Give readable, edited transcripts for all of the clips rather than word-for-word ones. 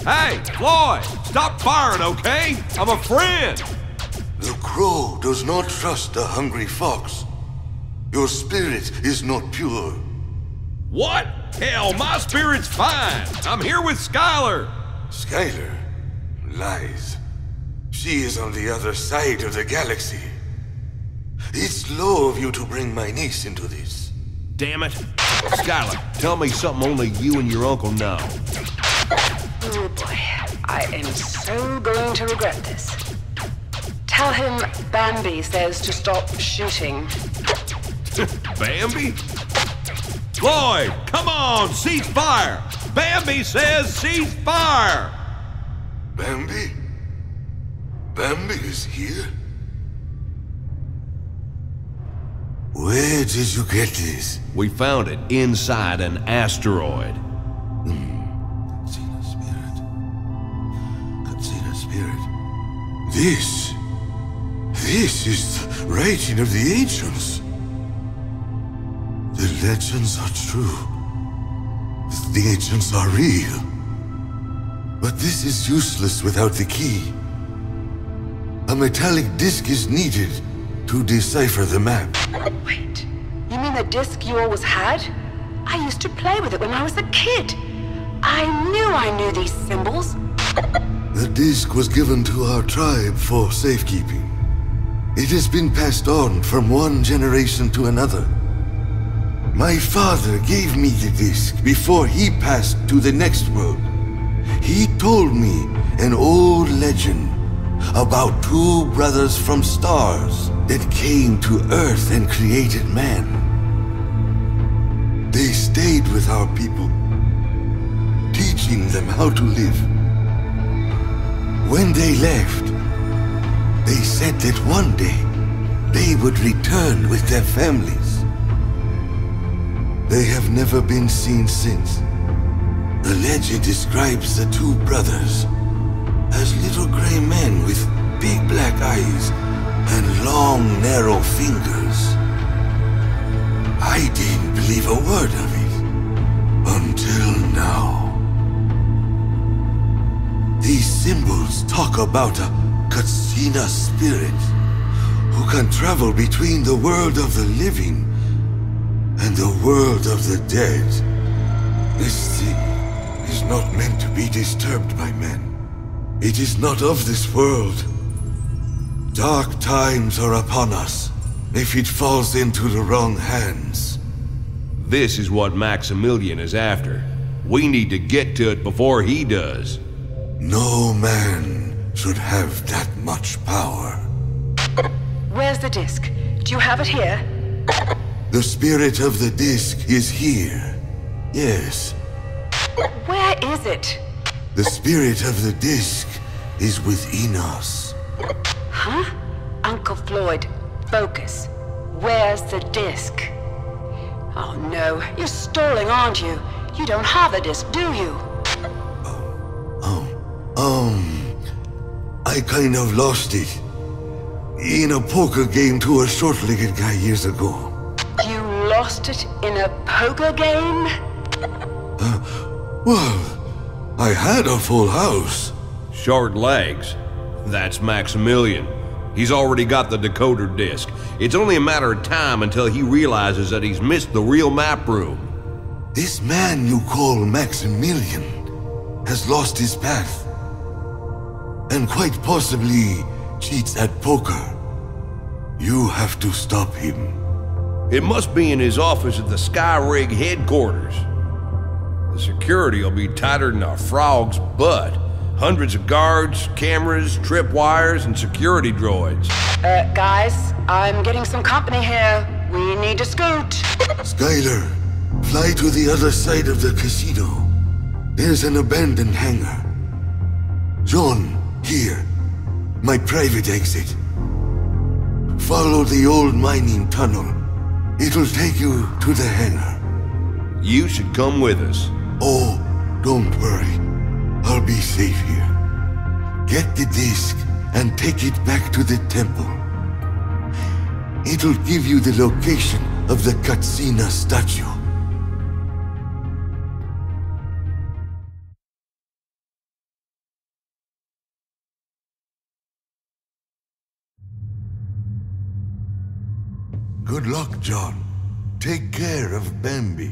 Hey, Floyd, stop firing, okay? I'm a friend. The crow does not trust the hungry fox. Your spirit is not pure. What? Hell, my spirit's fine. I'm here with Skylar. Skylar lies. She is on the other side of the galaxy. It's low of you to bring my niece into this. Damn it. Skylar, tell me something only you and your uncle know. Oh boy, I am so going to regret this. Tell him Bambi says to stop shooting. Bambi? Floyd, come on, cease fire! Bambi says cease fire! Bambi? Bambi is here? Where did you get this? We found it inside an asteroid. Katsina spirit. Katsina spirit. This is the writing of the ancients. The legends are true. The ancients are real. But this is useless without the key. A metallic disc is needed to decipher the map. Wait, you mean the disc you always had? I used to play with it when I was a kid. I knew these symbols. The disc was given to our tribe for safekeeping. It has been passed on from one generation to another. My father gave me the disc before he passed to the next world. He told me an old legend about two brothers from stars that came to Earth and created man. They stayed with our people, teaching them how to live. When they left, they said that one day they would return with their families. They have never been seen since. The legend describes the two brothers as little gray men with big black eyes and long, narrow fingers. I didn't believe a word of it until now. These symbols talk about a Katsina spirit who can travel between the world of the living and the world of the dead. This thing is not meant to be disturbed by men. It is not of this world. Dark times are upon us if it falls into the wrong hands. This is what Maximilian is after. We need to get to it before he does. No man should have that much power. Where's the disc? Do you have it here? The spirit of the disc is here. Yes. Where is it? The spirit of the disc is within us. Huh? Uncle Floyd, focus. Where's the disc? Oh no, you're stalling, aren't you? You don't have a disc, do you? I kind of lost it in a poker game to a short-legged guy years ago. You lost it in a poker game? Well, I had a full house. Short legs. That's Maximilian. He's already got the decoder disc. It's only a matter of time until he realizes that he's missed the real map room. This man you call Maximilian has lost his path. And quite possibly cheats at poker. You have to stop him. It must be in his office at the Skyrig headquarters. The security will be tighter than a frog's butt. Hundreds of guards, cameras, tripwires, and security droids. Guys, I'm getting some company here. We need to scoot. Skylar, fly to the other side of the casino. There's an abandoned hangar. John, here. My private exit. Follow the old mining tunnel. It'll take you to the hangar. You should come with us. Oh, don't worry. I'll be safe here. Get the disc and take it back to the temple. It'll give you the location of the Katsina statue. Good luck, John. Take care of Bambi.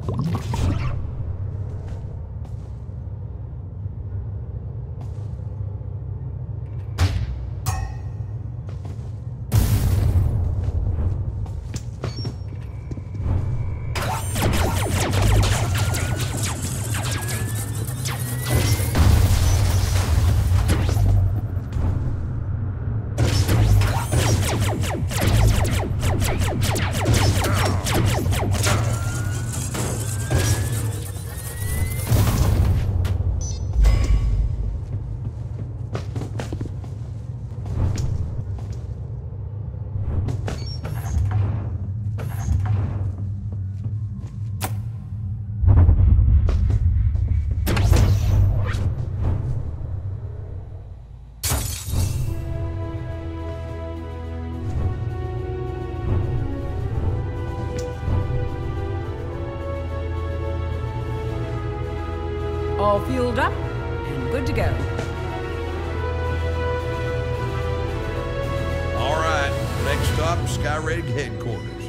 All fueled up and good to go. All right, next stop, Skyrig headquarters.